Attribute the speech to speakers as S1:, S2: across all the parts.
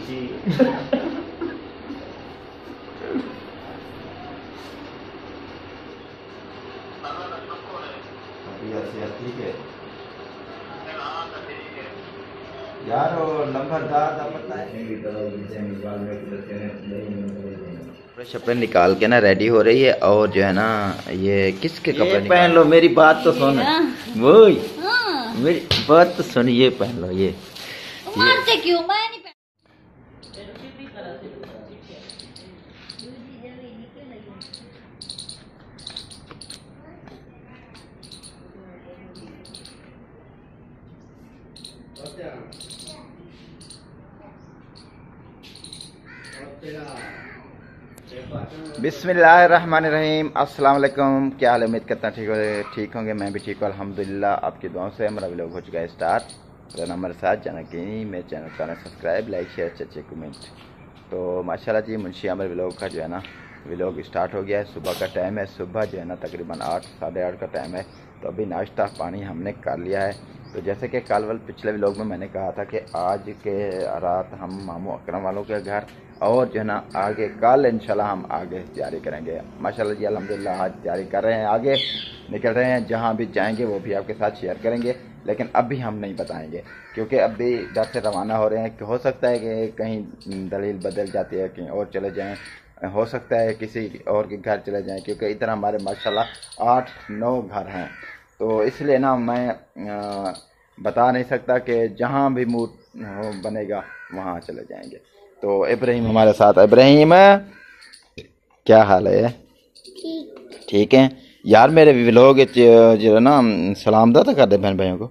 S1: जी ठीक है यार, वो नंबरदार का पता है। कपड़े निकाल के ना रेडी हो रही है, और जो है ना ये किसके कपड़े पहन लो। मेरी बात तो सुन, वही मेरी बात तो सुन, ये पहन लो। ये
S2: से क्यों मैं नहीं
S1: बिस्मिल्लाहिर्रहमानिर्रहीम। अस्सलाम वालेकुम। क्या हाल है? उम्मीद करता ठीक होंगे। मैं भी ठीक हूँ अल्हम्दुलिल्लाह। आपकी दुआओं से हमारा व्लॉग हो चुका है स्टार्ट। मेरा नंबर 7 जाना कि मेरे चैनल का सब्सक्राइब, लाइक, शेयर, अच्छे कमेंट। तो माशाल्लाह जी, मुंशी आमिर व्लॉग का जो है ना व्लॉग स्टार्ट हो गया है। सुबह का टाइम है, सुबह जो है ना तकरीबन 8 साढ़े 8 का टाइम है। तो अभी नाश्ता पानी हमने कर लिया है। तो जैसे कि कल पिछले व्लॉग में मैंने कहा था कि आज के रात हम मामू अकरम वालों के घर, और जो है ना आगे कल इंशाल्लाह हम आगे तैयारी करेंगे। माशाल्लाह जी अल्हम्दुलिल्लाह आज तैयारी कर रहे हैं, आगे निकल रहे हैं। जहाँ भी जाएंगे वो भी आपके साथ शेयर करेंगे, लेकिन अभी हम नहीं बताएंगे क्योंकि अभी इधर से रवाना हो रहे हैं। हो सकता है कि कहीं दलील बदल जाती है, कहीं और चले जाएँ, हो सकता है किसी और के घर चले जाएँ, क्योंकि इधर हमारे माशाल्लाह 8-9 घर हैं। तो इसलिए ना मैं बता नहीं सकता कि जहाँ भी मूड बनेगा वहाँ चले जाएंगे। तो इब्राहिम हमारे साथ। इब्राहिम क्या हाल है? ठीक है यार। मेरे व्लॉग जो ना सलाम दा कर दे बहन भाइयों को।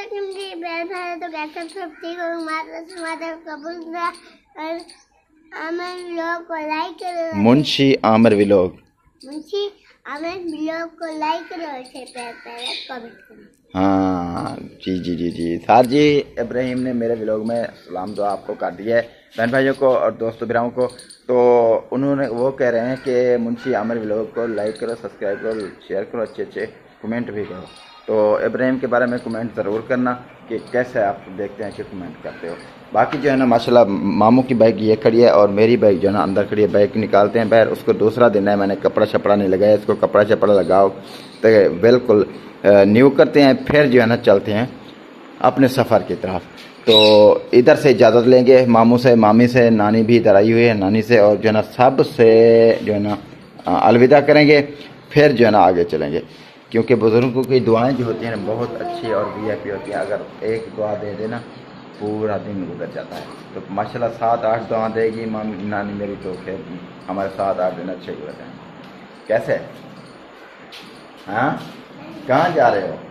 S1: मुंशी आमिर व्लॉग, मुंशी आमिर व्लॉग को लाइक करो, कमेंट करो। हाँ जी जी जी जी सर जी। इब्राहिम ने मेरे व्लॉग में सलाम दुआ आपको कर दिया है, बहन भाइयों को और दोस्तों बिराओं को। तो उन्होंने वो कह रहे हैं कि मुंशी आमिर व्लॉग को लाइक करो, सब्सक्राइब करो, शेयर करो, अच्छे अच्छे कमेंट भी करो। तो इब्राहिम के बारे में कमेंट ज़रूर करना कि कैसे आप देखते हैं कि कमेंट करते हो। बाकी जो है ना माशाल्लाह मामू की बाइक ये खड़ी है और मेरी बाइक जो है ना अंदर खड़ी है। बाइक निकालते हैं बाहर, उसको दूसरा दिन है, मैंने कपड़ा शपड़ा नहीं लगाया, इसको कपड़ा शपड़ा लगाओ तो बिल्कुल न्यू करते हैं, फिर जो है ना चलते हैं अपने सफ़र की तरफ। तो इधर से इजाज़त लेंगे मामू से, मामी से, नानी भी इधर आई हुई है, नानी से, और जो है ना सब से जो है ना अलविदा करेंगे, फिर जो है ना आगे चलेंगे। क्योंकि बुज़ुर्गों की दुआएं जो होती हैं बहुत अच्छी और वीआईपी होती हैं। अगर एक दुआ दे देना पूरा दिन गुजर जाता है। तो माशाल्लाह 7-8 दुआ देगी मामी नानी मेरी, तो फिर हमारे 7-8 दिन अच्छे गुजर जाएंगे। कैसे? हाँ, कहाँ जा रहे हो?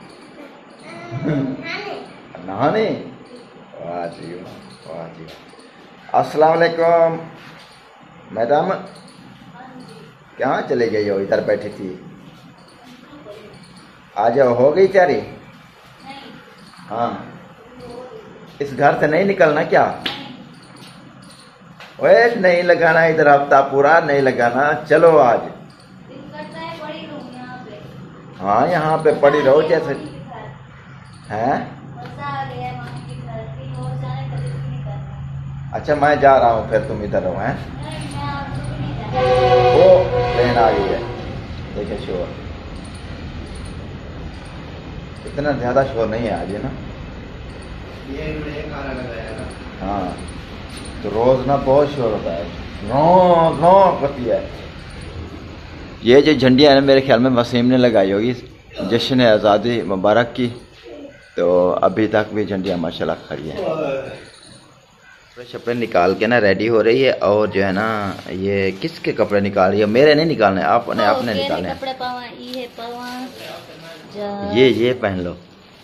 S1: नहाने? वाह जी वाह जी। अस्सलाम वालेकुम मैडम, कहाँ चले गई हो? इधर बैठी थी, आ जाओ। हो गई तैयारी? हाँ, इस घर से नहीं निकलना क्या? ओए नहीं लगाना इधर, हफ्ता पूरा नहीं लगाना। चलो आज। हाँ यहाँ पे पड़ी रहो जैसे हैं। अच्छा मैं जा रहा हूँ, फिर तुम इधर रहो हैं। वो ट्रेन आ गई है, देखिए शोर, इतना ज़्यादा शोर नहीं है आज, है ना? ये हाँ, तो रोज़ ना बहुत शोर होता है, नो करती है। ये जो झंडियाँ है ना मेरे ख्याल में वसीम ने लगाई होगी जश्न आज़ादी मुबारक की। तो अभी तक भी झंडियाँ माशाल्लाह खड़ी हैं। कपड़े शपड़े निकाल के ना रेडी हो रही है, और जो है ना ये किसके कपड़े निकाल रही है? मेरे नहीं निकालने, आपने निकालने हैं। ये पहन लो,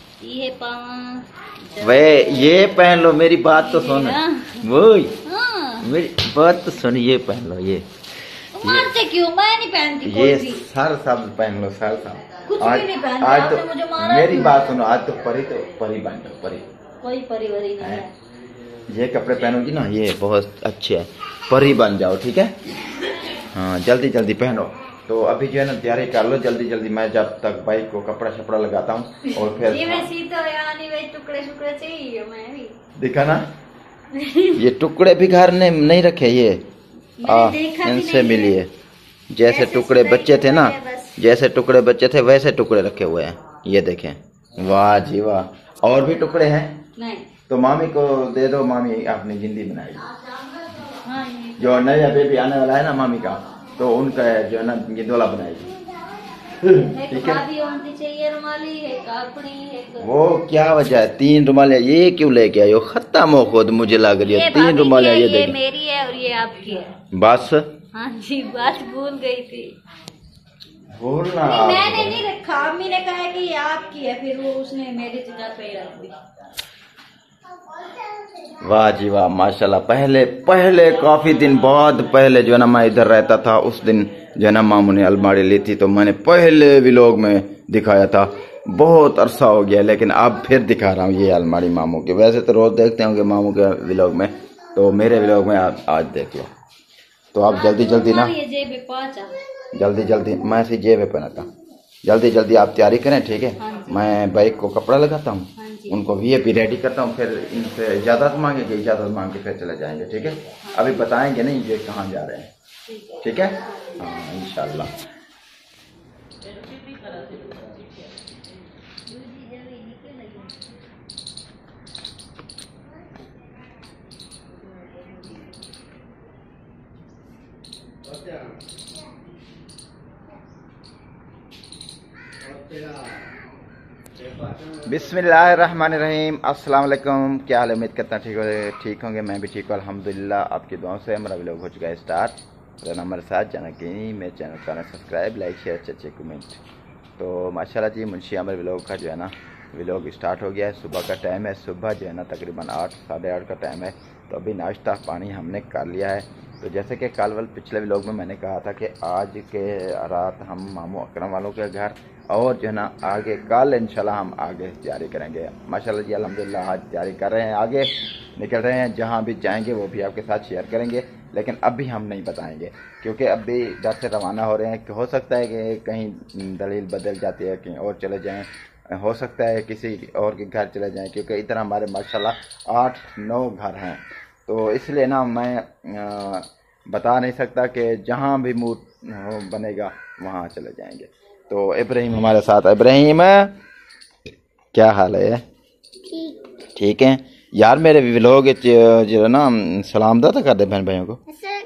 S1: वे ये पहन लो। मेरी बात तो सुन, वही मेरी बात तो सुन, ये पहन लो। ये
S2: से क्यों मैं नहीं पहनती?
S1: ये सर सब पहन लो, सर सब।
S2: कुछ भी नहीं पहनती।
S1: आज तो मुझे मेरी बात सुनो, आज तो परी बन जाओ, परी।
S2: कोई परी वरी नहीं है।
S1: ये कपड़े पहनोगी ना, ये बहुत अच्छे है, परी बन जाओ, ठीक है? हाँ जल्दी जल्दी पहनो। तो अभी जो है ना तैयारी कर लो जल्दी जल्दी, मैं जब तक बाइक को कपड़ा शपड़ा लगाता हूँ और फिर
S2: टुकड़े शुकड़े चाहिए। मैं भी
S1: देखा ना, ये टुकड़े भी घर ने नहीं रखे ये इनसे मिलिए। जैसे टुकड़े बच्चे थे ना, जैसे टुकड़े बच्चे थे वैसे टुकड़े रखे हुए हैं। ये देखें, वाह जी वाह। और भी टुकड़े हैं
S2: नहीं
S1: तो मामी को दे दो, मामी अपनी जिंदगी बनाएगी।
S2: हाँ,
S1: जो नया बेबी आने वाला है ना मामी का, तो उनका जो है ना गिंदोला बनाएगी। ठीक है,
S2: भाभी होनी चाहिए रुमाली, एक अपनी, एक
S1: वो क्या वजह है? 3 रुमालियाँ ये क्यों लेके आए हो? खत्म हो खुद, मुझे लग रही है 3 रुमालियाँ। ये देखिए,
S2: मेरी है और ये आपकी है।
S1: बस
S2: हाँ जी, बात भूल गई थी।
S1: बोलना
S2: मैंने नहीं रखा, अम्मी ने कहा कि ये आपकी है, फिर वो उसने मेरी जगह पे रख दी।
S1: वाह जी वाह, माशाल्लाह। पहले काफी दिन बाद पहले जो है ना मैं इधर रहता था, उस दिन जो है ना मामू ने अलमारी ली थी, तो मैंने पहले व्लॉग में दिखाया था। बहुत अरसा हो गया, लेकिन अब फिर दिखा रहा हूँ ये अलमारी मामू की। वैसे तो रोज देखते होंगे मामू के व्लॉग में, तो मेरे व्लॉग में आज देख लो। तो आप जल्दी ना, जल्दी मैं ऐसी जेब में पहनाता, जल्दी आप तैयारी करें, ठीक है? मैं बाइक को कपड़ा लगाता हूँ, उनको वीआईपी रेडी करता हूँ, फिर इनसे इजाज़त मांगेंगे, इजाज़त मांग के फिर चले जाएंगे, ठीक है? अभी बताएंगे नहीं ये कहाँ जा रहे हैं, ठीक है? हाँ इंशाल्लाह। बिस्मिल्लाहिर्रहमानिर्रहीम, अस्सलाम वालेकुम। क्या हाल है? उम्मीद करता हूँ ठीक होंगे। मैं भी ठीक हूँ अल्हम्दुलिल्लाह। आपकी दुआओं से हमारा व्लॉग हो चुका है स्टार्ट। मेरा नाम मेरे साथ जाना कि मेरे चैनल का सब्सक्राइब, लाइक, शेयर, अच्छे कमेंट। तो माशाल्लाह जी, मुंशी आमिर व्लॉग का जो है ना व्लॉग स्टार्ट हो गया है। सुबह का टाइम है, सुबह जो है ना तकरीबन 8 साढ़े 8 का टाइम है। तो अभी नाश्ता पानी हमने कर लिया है। तो जैसे कि कल पिछले व्लॉग में मैंने कहा था कि आज के रात हम मामू अकरम वालों के घर, और जो है ना आगे कल इंशाल्लाह हम आगे तैयारी करेंगे। माशाल्लाह जी अल्हम्दुलिल्लाह आज तैयारी कर रहे हैं, आगे निकल रहे हैं। जहाँ भी जाएंगे वो भी आपके साथ शेयर करेंगे, लेकिन अभी हम नहीं बताएंगे क्योंकि अभी घर से रवाना हो रहे हैं। हो सकता है कि कहीं दलील बदल जाती है, कहीं और चले जाएँ, हो सकता है किसी और के घर चले जाएँ, क्योंकि इधर हमारे माशाल्लाह 8-9 घर हैं। तो इसलिए ना मैं बता नहीं सकता कि जहाँ भी मूड बनेगा वहाँ चले जाएंगे। तो इब्राहिम हमारे साथ। इब्राहिम क्या हाल है? ठीक है यार। मेरे व्लॉग जो ना सलाम दा कर दे बहन भाइयों को।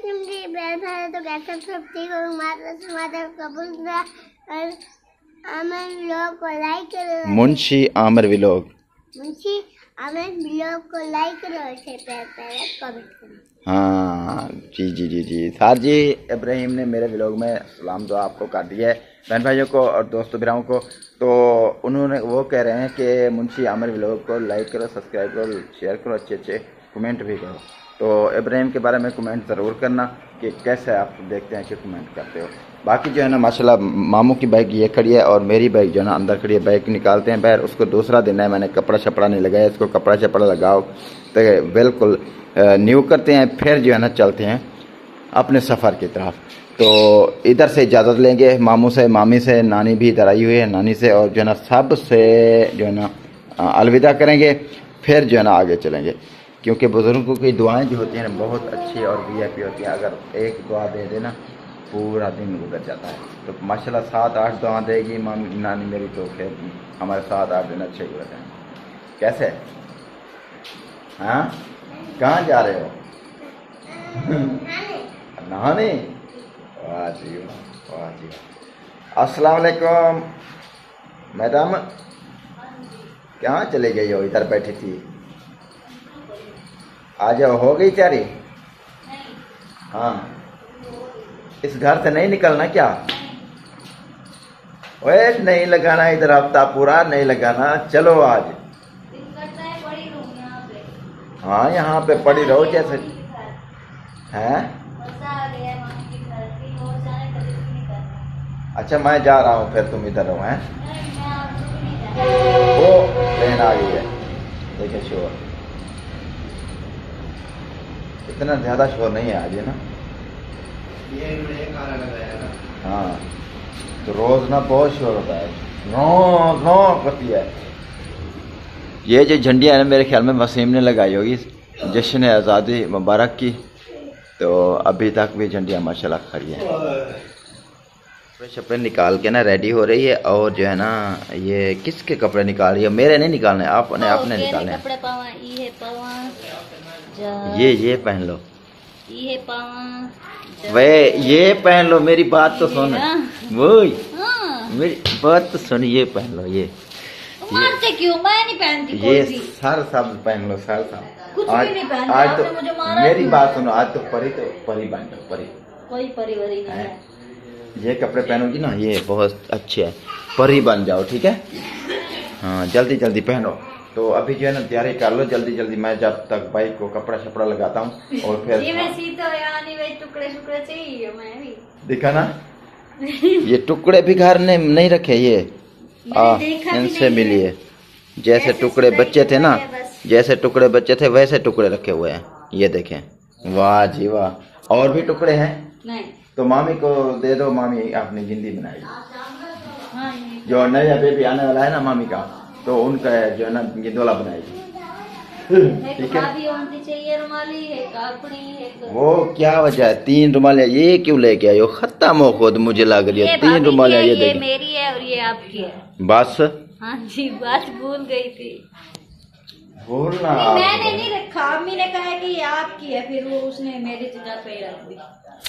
S1: मुंशी आमिर व्लॉग, मुंशी आमिर व्लॉग को लाइक करो। हाँ जी सर जी। इब्राहिम ने मेरे व्लॉग में सलाम दुआ आपको कर दिया है, बहन भाइयों को और दोस्तों बिराओं को। तो उन्होंने वो कह रहे हैं कि मुंशी आमिर व्लॉग को लाइक करो, सब्सक्राइब करो, शेयर करो, अच्छे कमेंट भी करो। तो इब्राहिम के बारे में कमेंट ज़रूर करना कि कैसे आप देखते हैं कि कमेंट करते हो। बाकी जो है ना माशाल्लाह मामू की बाइक ये खड़ी है और मेरी बाइक जो है ना अंदर खड़ी है। बाइक निकालते हैं बाहर, उसको दूसरा दिन है, मैंने कपड़ा छपड़ा नहीं लगाया, इसको कपड़ा छपड़ा लगाओ तो बिल्कुल न्यू करते हैं, फिर जो है ना चलते हैं अपने सफ़र की तरफ। तो इधर से इजाज़त लेंगे मामू से, मामी से, नानी भी इधर आई हुई है, नानी से, और जो है ना सब से जो है ना अलविदा करेंगे, फिर जो है ना आगे चलेंगे। क्योंकि बुज़ुर्गों की दुआएं जो होती हैं बहुत अच्छी और वीआईपी होती हैं। अगर एक दुआ दे देना पूरा दिन गुजर जाता है। तो माशाल्लाह 7-8 दुआ देगी मामी नानी मेरी, तो फिर हमारे 7-8 दिन अच्छे गुजर जाएंगे। कैसे? हाँ, कहाँ जा रहे हो? नहाने? वाह जी वाह जी। अस्सलाम वालेकुम मैडम, कहाँ चले गई हो? इधर बैठी थी, आ जाओ। हो गई तैयारी? हाँ, इस घर से नहीं निकलना क्या? ओए नहीं लगाना इधर हफ्ता पूरा, नहीं लगाना। चलो आज। हाँ यहाँ पे पड़ी रहो जैसे हैं। अच्छा मैं जा रहा हूँ, फिर तुम इधर रहो। हैं वो ट्रेन आ गई है, देखिए शोर, इतना ज़्यादा शोर नहीं है आज, है ना? हाँ, तो रोज़ ना बहुत शोर होता है, नो करती है। ये जो झंडियाँ है ना मेरे ख्याल में वसीम ने लगाई होगी, जश्न आज़ादी मुबारक की। तो अभी तक भी झंडियाँ माशाल्लाह खड़ी हैं। कपड़े शपड़े निकाल के ना रेडी हो रही है। और जो है ना ये किसके कपड़े निकाल रही है? मेरे नहीं निकालने, आपने अपने निकालने हैं।
S2: कपड़े पावा
S1: ये पहन लो,
S2: ये पावा
S1: वे ये पहन लो। मेरी बात तो सुन, वो मेरी बात तो सुन, ये पहन लो। ये
S2: मारते क्यों? मैं नहीं पहनती कोई
S1: ये
S2: भी।
S1: सर सब पहन लो, सर सब।
S2: कुछ
S1: आज
S2: भी नहीं पहनती।
S1: आज
S2: आपने
S1: तो
S2: मुझे मारा
S1: मेरी
S2: क्यों?
S1: बात सुनो, आज तो परी बन जाओ, परी।
S2: कोई परिवारी नहीं है।
S1: ये कपड़े पहनोगी ना, ये बहुत अच्छे है, परी बन जाओ, ठीक है। हाँ जल्दी जल्दी पहनो। तो अभी जो है ना तैयारी कर लो जल्दी जल्दी। मैं जब तक बाइक को कपड़ा शपड़ा लगाता हूँ और फिर
S2: जी मैं सीधा यानी भाई टुकड़े शुकड़े चाहिए मैं भी।
S1: दिखा ना ये टुकड़े भी घर ने नहीं रखे, ये इनसे मिलिए। जैसे टुकड़े बच्चे थे ना, जैसे टुकड़े बच्चे थे वैसे टुकड़े रखे हुए हैं। ये देखें, वाह जी वाह। और भी टुकड़े हैं
S2: नहीं
S1: तो मामी को दे दो, मामी अपनी जिंदगी बनाएगी।
S2: हाँ,
S1: जो नया बेबी आने वाला है ना मामी का, तो उनका जो है ना गिंदोला बनाएगी, ठीक है।
S2: चाहिए रुमाली, एक कापड़ी, एक
S1: वो क्या वजह है? 3 रुमालियाँ ये क्यों लेके आए हो? खत्म हो खुद, मुझे लग रही है 3 रुमालियाँ। ये देखो,
S2: मेरी है और ये आपकी है।
S1: बस
S2: हाँ जी बस भूल गई थी।
S1: बोलना
S2: मैंने नहीं रखा, अम्मी ने कहा कि ये आपकी है, फिर वो उसने मेरी जगह पे रख दी।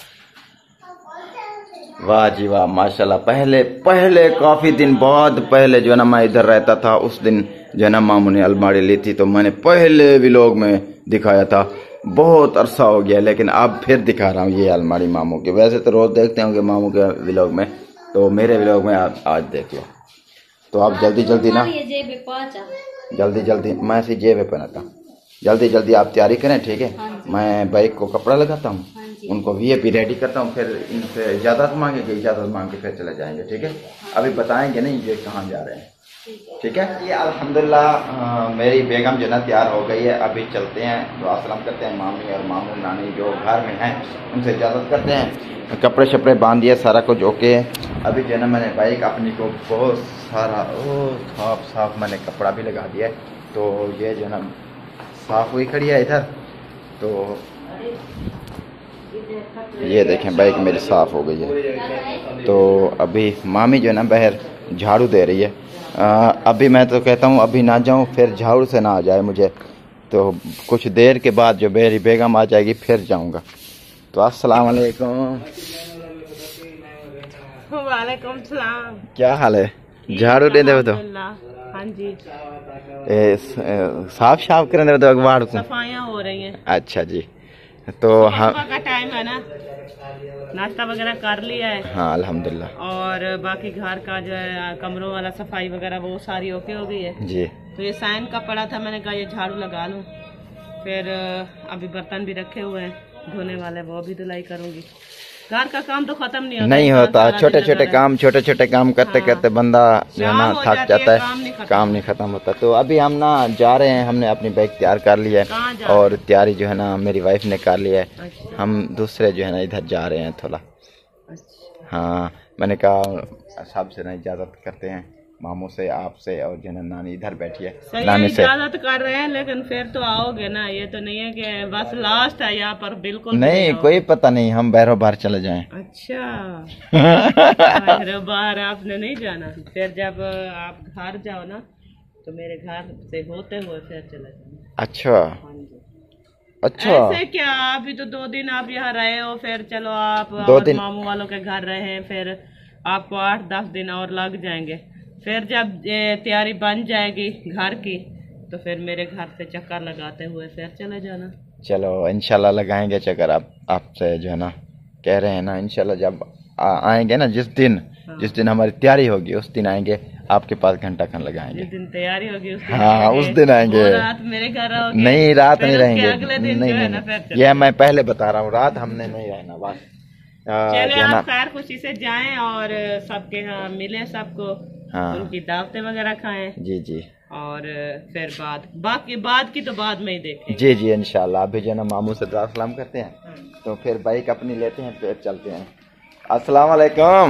S1: वाह जी वाह माशाल्लाह। पहले काफी दिन बाद पहले जो है ना मैं इधर रहता था, उस दिन जो है ना मामू ने अलमारी ली थी, तो मैंने पहले व्लॉग में दिखाया था। बहुत अरसा हो गया, लेकिन अब फिर दिखा रहा हूँ ये अलमारी मामू की। वैसे तो रोज देखते होंगे मामू के व्लॉग में, तो मेरे व्लॉग में आज देख लो। तो आप जल्दी जल्दी ना, जल्दी जल्दी मैं ऐसी जेब में पहनाता हूँ। जल्दी जल्दी आप तैयारी करें, ठीक है। मैं बाइक को कपड़ा लगाता हूँ, उनको वीआईपी रेडी करता हूँ, फिर इनसे इजाज़त मांगेंगे, इजाज़त मांग के फिर चले जाएंगे, ठीक है। अभी बताएंगे नहीं ये कहाँ जा रहे हैं, ठीक है। ये अल्हम्दुलिल्लाह मेरी बेगम जो ना तैयार हो गई है। अभी चलते हैं, दुआ सलाम करते हैं मामी और मामू नानी जो घर में हैं, उनसे इजाज़त करते हैं। कपड़े शपड़े बांध दिए, सारा कुछ ओके है। अभी जो है ना मैंने बाइक अपनी को बहुत सारा साफ मैंने कपड़ा भी लगा दिया है। तो ये जो है ना साफ हुई खड़ी है इधर। तो ये देखें बाइक मेरी साफ हो गई है। तो अभी मामी जो है ना बाहर झाड़ू दे रही है। अभी मैं तो कहता हूँ अभी ना जाऊँ, फिर झाड़ू से ना आ जाए मुझे। तो कुछ देर के बाद जो मेरी बेगम आ जाएगी फिर जाऊँगा। तो अस्सलाम वालेकुम।
S3: वालेकुम सलाम।
S1: क्या हाल है? झाड़ू दे दे तो
S3: हाँ जी,
S1: साफ साफ करने दे तो अखबार को
S3: सफाइयाँ हो रही हैं।
S1: अच्छा जी। तो हाँ
S3: का टाइम है ना, नाश्ता वगैरह कर लिया है।
S1: हाँ अल्हम्दुलिल्लाह।
S3: और बाकी घर का जो है कमरों वाला सफाई वगैरह वो सारी ओके हो गई है
S1: जी।
S3: तो ये साइन का पड़ा था, मैंने कहा ये झाड़ू लगा लूँ। फिर अभी बर्तन भी रखे हुए हैं धोने वाले, वो भी धुलाई करूँगी। घर का काम तो खत्म नहीं होता,
S1: छोटे छोटे काम करते करते बंदा जो है ना थक जाता है, काम नहीं खत्म होता। तो अभी हम ना जा रहे हैं, हमने अपनी बाइक तैयार कर लिया है और तैयारी जो है ना मेरी वाइफ ने कर लिया है। हम दूसरे जो है ना इधर जा रहे हैं थोड़ा। हाँ मैंने कहा सबसे ना इजाज़त करते हैं, मामू से, आपसे, और जो है नानी इधर बैठी है, नानी से
S3: इजाजत कर रहे हैं। लेकिन फिर तो आओगे ना, ये तो नहीं है कि बस लास्ट है यहाँ पर, बिल्कुल
S1: नहीं कोई पता नहीं, हम बहरों बाहर चले जाएं।
S3: अच्छा बाहर आपने नहीं जाना, फिर जब आप घर जाओ ना तो मेरे घर से होते हुए फिर चले जाना।
S1: अच्छा अच्छा,
S3: ऐसे क्या, अभी तो 2 दिन आप यहाँ रहे हो, फिर चलो आप और मामू वालों के घर रहे, फिर आपको 8-10 दिन और लग जाएंगे। फिर जब तैयारी बन जाएगी घर की तो फिर मेरे घर से चक्कर लगाते हुए फिर चले जाना।
S1: चलो इंशाल्लाह लगाएंगे चक्कर। आपसे जो है ना कह रहे हैं ना, इंशाल्लाह जब आएंगे ना, जिस दिन हमारी तैयारी होगी उस दिन आएंगे, आपके पास घंटा खन लगाएंगे।
S3: जिस दिन तैयारी होगी उस दिन
S1: हाँ उस दिन आएंगे।
S3: रात मेरे घर आओगे?
S1: नहीं रात नहीं रहेंगे,
S3: अगले दिन
S1: नहीं यह मैं पहले बता रहा हूँ, रात हमने नहीं रहना बस।
S3: चले आप खैर खुशी से जाएं और सबके यहाँ मिले, सबको उनकी दावतें वगैरह खाएं।
S1: जी जी।
S3: और फिर बात की तो बाद में ही देखें।
S1: जी जी इंशाल्लाह। अभी जो है ना मामू से दुआ सलाम करते हैं, तो फिर बाइक अपनी लेते हैं, फिर चलते हैं। अस्सलाम वालेकुम।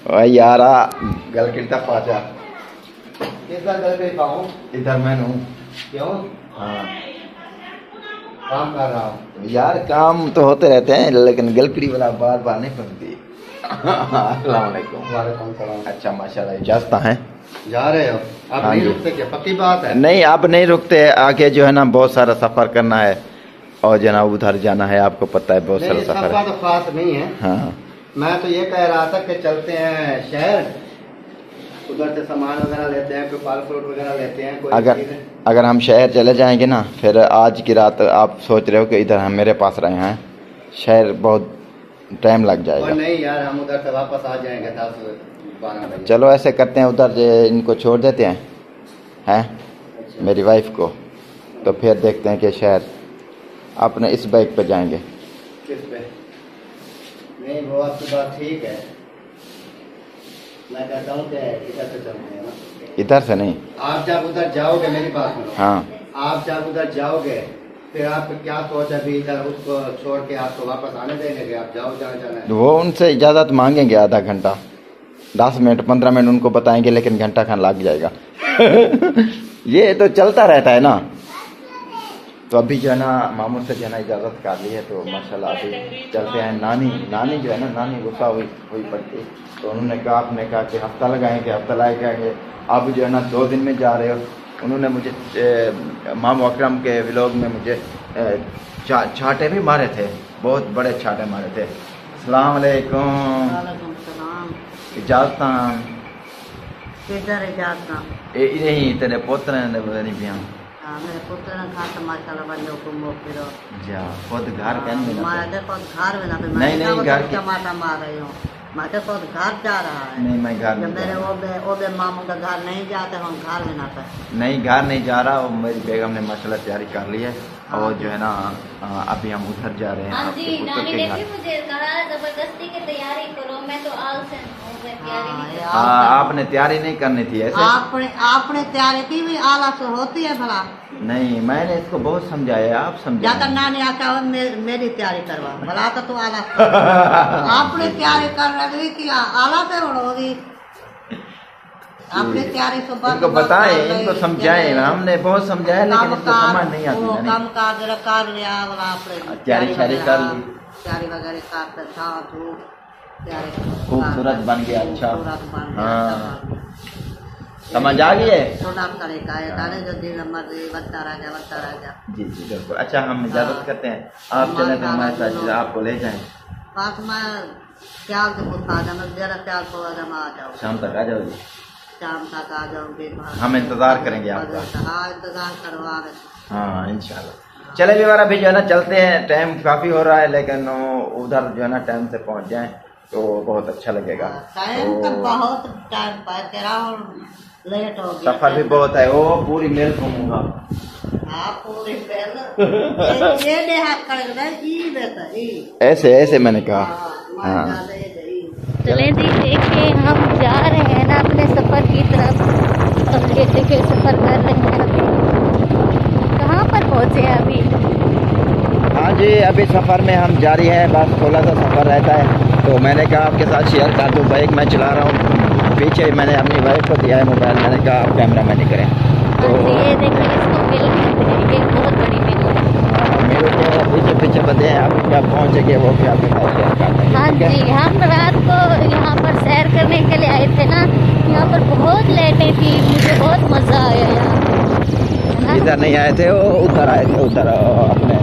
S1: यारा गल कितना पाचा इधर मैं हूँ,
S4: क्यों?
S1: हाँ
S4: काम कर रहा हूँ
S1: यार, काम तो होते रहते हैं लेकिन गलकड़ी वाला बार बार नहीं पकड़ती। अस्सलाम वालेकुम।
S4: वालेकुम सलाम।
S1: अच्छा माशाल्लाह, इजाजत है।
S4: जा रहे हो आप?
S1: हाँ
S4: नहीं
S1: जी।
S4: रुकते क्या? पक्की बात है?
S1: नहीं, आप नहीं रुकते, आगे जो है ना बहुत सारा सफर करना है और जो है ना उधर जाना है, आपको पता है बहुत सारा
S4: नहीं,
S1: सफर
S4: सफा
S1: है।
S4: तो खास नहीं है।
S1: हाँ
S4: मैं तो ये कह रहा था कि चलते हैं शहर, उधर से सामान वगैरह लेते हैं, कोई फल फ्रूट वगैरह लेते हैं, कोई चीज़।
S1: अगर हम शहर चले जाएंगे ना, फिर आज की रात आप सोच रहे हो कि इधर हम मेरे पास रहे हैं, शहर बहुत टाइम लग
S4: और
S1: जाएगा।
S4: नहीं यार, हम उधर से वापस आ जाएंगे 10-12 बजे।
S1: चलो ऐसे करते हैं, उधर इनको छोड़ देते हैं, हैं मेरी वाइफ को, तो फिर देखते हैं कि शहर अपने इस बाइक पे जाएंगे।
S4: किस पे? नहीं, वो आपकी बात ठीक है, मैं कहता हूँ कि इधर से चलते हैं ना।
S1: इधर से नहीं।
S4: आप जब उधर जाओगे, मेरी बात सुनो,
S1: हाँ
S4: आप जब उधर जाओगे फिर आपको क्या सोच है? अभी इधर उसको छोड़ के आपको वापस आने देंगे कि आप जाओ जहाँ जाना है?
S1: वो उनसे इजाज़त मांगेंगे, आधा घंटा 10 मिनट 15 मिनट उनको बताएंगे, लेकिन घंटा खान लग जाएगा। ये तो चलता रहता है ना। तो अभी जो है ना मामू से जो है ना इजाज़त कर ली है, तो माशाल्लाह अभी चलते हैं। नानी जो है ना, नानी गुस्सा हुई पड़ती, तो उन्होंने कहा, आपने कहा कि हफ्ता लगाएंगे, हफ्ता लगाएंगे। आप जो है ना 2 दिन में जा रहे हो। उन्होंने मुझे मामू अकरम के व्लॉग में मुझे छाटे भी मारे थे, बहुत बड़े छाटे मारे थे। अस्सलाम वालेकुम।
S5: वालेकुम सलाम।
S1: इजाज़त
S5: किधर इजाज़त?
S1: नहीं तेरे पोतरे ने बोले नहीं पिया
S5: मेरे पुत्र ने कहा तो माशाल्लाह बंदो को मोकिलो
S1: जा खुद घर कहने ना।
S5: मारे देखो घर में ना पे
S1: नहीं, नहीं, घर के-
S5: टमाटर मार रही हूँ। मैं तो खुद घर जा रहा है।
S1: नहीं, मैं घर
S5: जब
S1: नहीं
S5: मेरे
S1: जा
S5: वो बे मामू का घर नहीं जाते, हम घर में ना पे।
S1: नहीं, घर नहीं जा रहा। और मेरी बेगम ने माशाल्लाह तैयारी कर ली है, और जो है ना अभी हम उधर जा रहे हैं
S2: हाँ
S1: आपके
S2: जी,
S1: पुत्र
S2: नानी
S1: के
S2: ने
S1: घर।
S2: भी मुझे कहा जबरदस्ती की तैयारी करो, मैं तो आलस हूँ, मैं तैयारी नहीं करती।
S1: आपने तैयारी नहीं करनी थी ऐसे।
S5: आपने तैयारी की भी आलस होती है भला?
S1: नहीं, मैंने इसको बहुत समझाया, आप
S5: जाकर
S1: समझा।
S5: नानी आका मेरी तैयारी करवा भला तो तू आलस आपने तैयारी कर रही कि आलस है होगी? आपने तैयारी सुबह
S1: इनको बताएं, इनको समझाएं। हमने बहुत समझाया, लेकिन इसको समझ नहीं आती ना।
S5: कम काज कर लिया वाला आपने
S1: तैयारी कर ली,
S5: तैयारी वगैरह करते था, तैयारी
S1: खूबसूरत बन गया। अच्छा,
S5: खूबसूरत बन
S1: हाँ।
S5: गया।
S1: समझ आ गई है।
S5: थोड़ा तरीका है दाने जो दिन मर्जी बनता रह गया।
S1: जी जी बिल्कुल। अच्छा, हम इजाजत करते हैं, आप चले तो हमारे साथ आपको ले जाएं।
S5: बात मैं क्या पूछा जब जरा प्यार को जमा आ जाओ,
S1: शाम तक आ जाओगी।
S5: शाम तक आ जाऊंगी।
S1: हम इंतजार करेंगे आपका।
S5: हाँ, इंतजार करवा रहे।
S1: हाँ इंशाल्लाह। चले भी वाला भी जो है ना चलते हैं, टाइम काफी हो रहा है, लेकिन उधर जो है ना टाइम से पहुंच जाएं तो बहुत अच्छा लगेगा।
S5: टाइम तो बहुत टाइम पर तेरा लेट हो गया।
S1: सफर भी बहुत है, वो पूरी मेल घूमूंगा।
S5: हाँ, पूरी मेल ये देहा कर
S1: ऐसे ऐसे मैंने कहा। हाँ
S2: चले जी, देखिए हम जा रहे हैं ना अपने सफर की तरफ, और ये देखिए सफर कर रहे हैं। अभी कहाँ पर पहुँचे अभी?
S1: हाँ जी, अभी सफर में हम जारी हैं, बस थोड़ा सा सफर रहता है, तो मैंने कहा आपके साथ शेयर कर दूँ। बाइक मैं चला रहा हूँ, पीछे मैंने अपनी वाइफ को दिया है मोबाइल, मैंने कहा आप कैमरा मैन ही करें। तो
S2: ये देखिए, इसको मिल है, एक बहुत बड़ी मिल है।
S1: मेरे को पीछे बंदे हैं, आप क्या पहुँचेंगे वो भी आपके साथ शेयर कर देंगे।
S2: हाँ जी, हम रात को यहाँ पर सैर करने के लिए आए थे ना, यहाँ पर बहुत लाइटें थी, मुझे बहुत मजा आया यहाँ।
S1: इधर नहीं आए थे, वो उधर आए थे, उधर अपने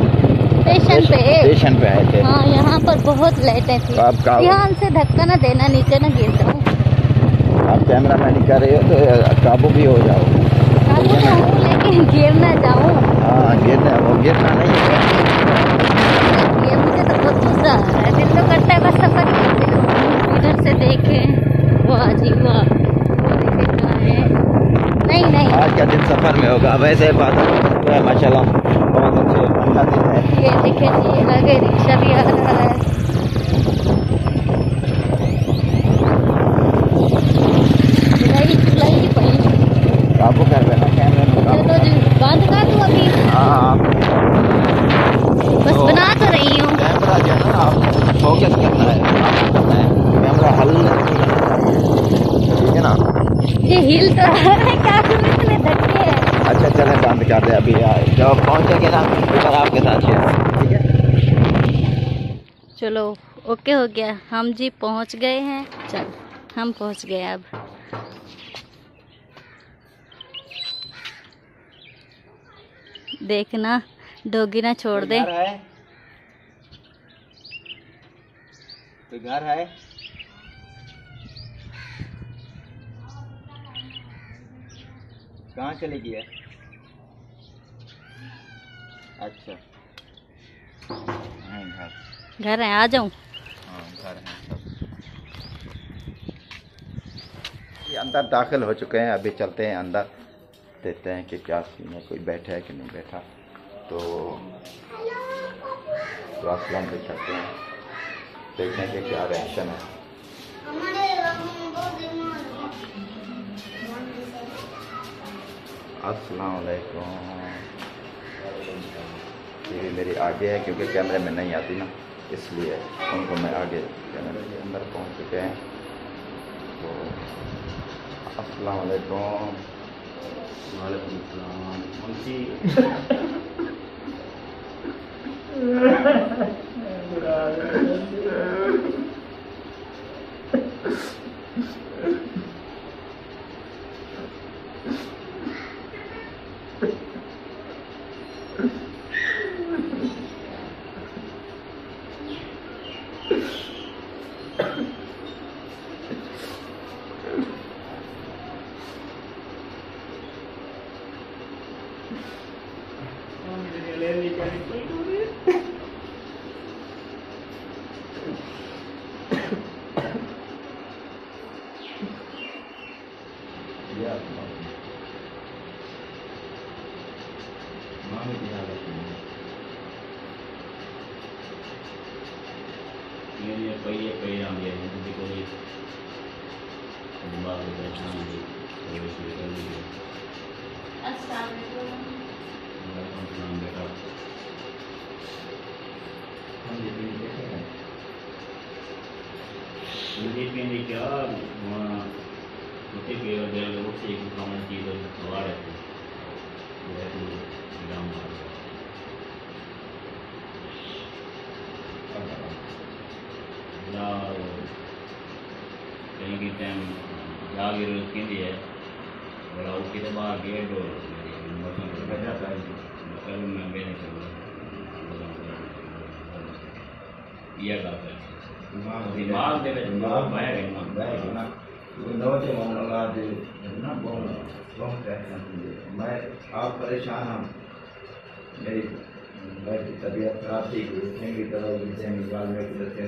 S1: स्टेशन पे आए थे।
S2: हाँ, यहाँ पर बहुत लाइटें थी। ध्यान से धक्का न देना, नीचे न गिर जाओ।
S1: आप कैमरा मैन कर रहे हो तो काबू भी हो जाओ।
S2: काबू तो हूँ, लेकिन गिर ना जाऊँ।
S1: हाँ, गिरना नहीं है।
S2: ये मुझे तो बहुत मजा आ रहा है, दिल तो करता है बस सफर करते रहो, इधर से देखें। वाह जी वाह, वो देखे क्या है। नहीं
S1: आज का दिन सफर में होगा। वैसे बादल तो है माशाल्लाह, बहुत अच्छे ठंडा दिन है।
S2: ये देखे जी, आगे रिक्शा भी आ रहा है। चुलाई पड़ी।
S1: काबू कर लेना कैमरे में।
S2: चलो जी, बंद कर दूँ अभी?
S1: हाँ,
S2: बस बना तो रही हूँ।
S1: कैमरा जो है ना आप फोकस करना है, कैमरा हल ठीक है ना।
S2: ये हिल तो रहा है, काफी इतने धक्के हैं।
S1: अच्छा चले बंद कर ابھی جب پہنچیں گے نا پھر آپ کے ساتھ شیئر، ٹھیک ہے؟
S2: چلو اوکے ہو گیا، ہم جی پہنچ گئے ہیں، چل ہم پہنچ گئے اب۔ دیکھنا ڈوگی نہ چھوڑ دے۔
S1: کوئی گھر ہے؟ کہاں چلے گیا؟ اچھا
S2: گھر ہے، آ جاؤں؟
S1: ہاں گھر ہے سب۔ یہ اندر داخل ہو چکے ہیں، ابھی چلتے ہیں اندر، دیکھتے ہیں کہ کیا سین ہے، کوئی بیٹھا ہے کہ نہیں بیٹھا، تو السلام بھی کرتے ہیں، دیکھتے ہیں کہ کیا ریئیکشن ہے۔ السلام علیکم۔ یہ میری آگے ہے کیونکہ کیمرے میں نہیں آتی نا، اس لیے ان کو میں آگے کیمرے کے اندر پہنچ چکے ہیں، تو السلام علیکم۔ وعلیکم السلام۔ منشی میں آپ پریشان ہوں، میری طبیعت خراب تھی، اتنے بھی دوائی دیتے ہیں نکال میں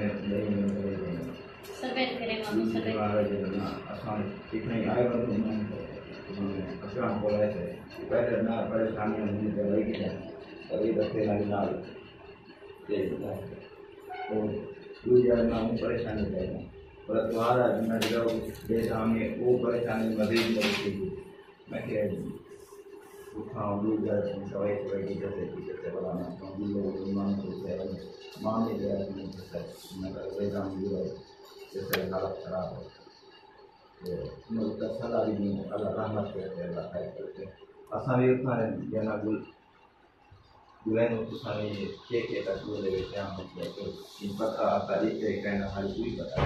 S1: ٹھیک نہیں آئے گا پہلے نہ پریشانیاں دوائی کی جائیں ابھی بچے نہ پریشانی رہے گا پر تمہارا جیسا ہمیں وہ پریشانی مزید نہیں میں کہ اٹھاؤں لوگ جائے دوائی کی جیسے بڑھانا مان نہیں گیا جیسے حالت خراب ہے ملک کا سلا بھی نہیں اللہ رحمت کرتے اللہ خیر کرتے اصل بھی اتنا جنا گلین تو سارے کے تک بولے کیا ان پتہ تاریخ کہنا ہماری پوری بتا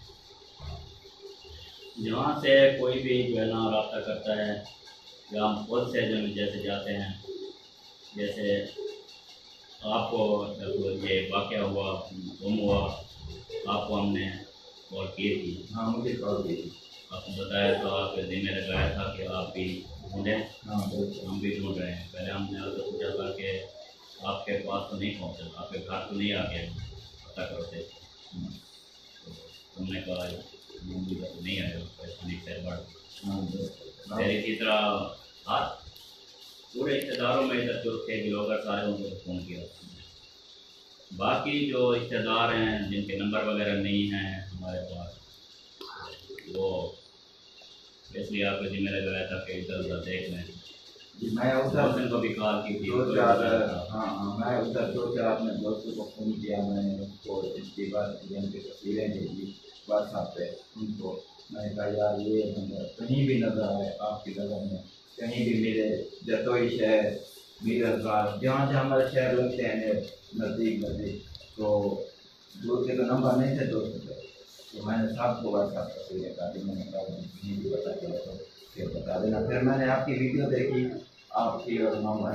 S6: جہاں سے کوئی بھی جو ہے نا رابطہ کرتا ہے یا ہم خود سے جیسے جاتے ہیں، جیسے آپ کو جب یہ واقعہ ہوا گم ہوا آپ کو ہم نے کال کی تھی،
S1: ہاں مجھے کال کی تھی،
S6: آپ نے بتایا تو آپ کے ذمہ لگایا تھا کہ آپ بھی ڈھونڈیں، ہم بھی ڈھونڈ رہے ہیں۔ پہلے ہم نے آپ کو پوچھا تھا کہ آپ کے پاس تو نہیں پہنچا، آپ کے گھر تو نہیں آ کے پتہ کرتے، ہم نے کہا ممبئی کا تو نہیں آئے گا پریشانی سے بڑھ پھر اسی طرح پورے رشتے داروں میں ادھر جو تھے بلاگر سارے ان کو فون کیا، باقی جو رشتے دار ہیں جن کے نمبر وغیرہ نہیں ہیں ہمارے پاس، وہ اس لیے آپ کو ذمہ لگایا تھا کہ ادھر ادھر دیکھ لیں۔
S1: میں ادھر
S6: کو بھی کال کی تھی،
S1: ہاں میں ادھر دو چار اپنے دوستوں کو فون کیا، میں نے ان کو اس کی بات کی، ان کی تصویریں بھیجی واٹس ایپ پہ ان کو، میں نے کہا یار یہ نظر کہیں بھی نظر آئے آپ کی نظر میں کہیں بھی ملے جتوئی شہر मीटर का जहाँ जहाँ हमारे शहर लगते हैं नज़दीक तो दूसरे का नंबर नहीं थे दोस्त के, तो मैंने साहब को व्हाट्सएप कर दिया ताकि मैंने कहा नहीं भी पता चला तो फिर बता देना। फिर मैंने आपकी वीडियो देखी, आपकी और मामा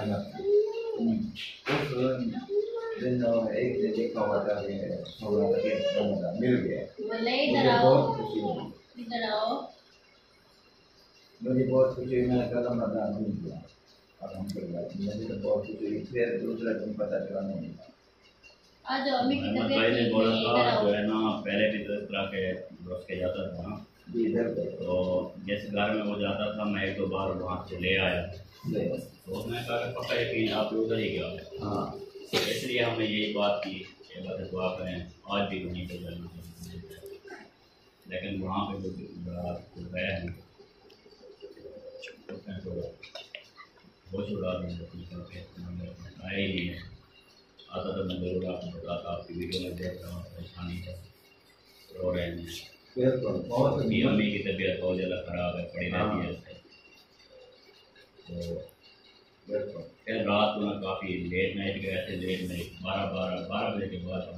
S1: उस दिन एक दिन देखा हुआ था कि मिल गया, मुझे बहुत खुशी हुई, मुझे बहुत खुशी हुई। मैंने कदम अदा नहीं किया, मुझे तो बहुत खुशी हुई। फिर दूसरा दिन पता चला नहीं मिला।
S6: मोहम्मद भाई ने बोला था जो है ना पहले भी तो इस तरह के दोस्त के जाता था ना
S1: जी बिल्कुल।
S6: तो जिस घर में वो जाता था मैं एक दो बार वहाँ से ले आया तो उसने कहा कि पक्का यकीन आप उधर ही गया।
S1: हाँ
S6: इसलिए हमने यही बात की कि बस दुआ करें आज भी वहीं पर जाना, लेकिन वहाँ पे जो गया है उसने तो वो छुड़ा दिया आया ही नहीं है। आता तो मैं जरूर आपको बताता, आपकी वीडियो में देख रहा हूँ परेशानी है, रो रहे हैं
S1: बिल्कुल। बहुत
S6: अम्मी की तबीयत बहुत ज़्यादा ख़राब है, पड़ी रहती है उससे। तो
S1: बिल्कुल
S6: फिर रात को ना काफ़ी लेट नाइट गए थे, लेट नाइट 12 बजे के बाद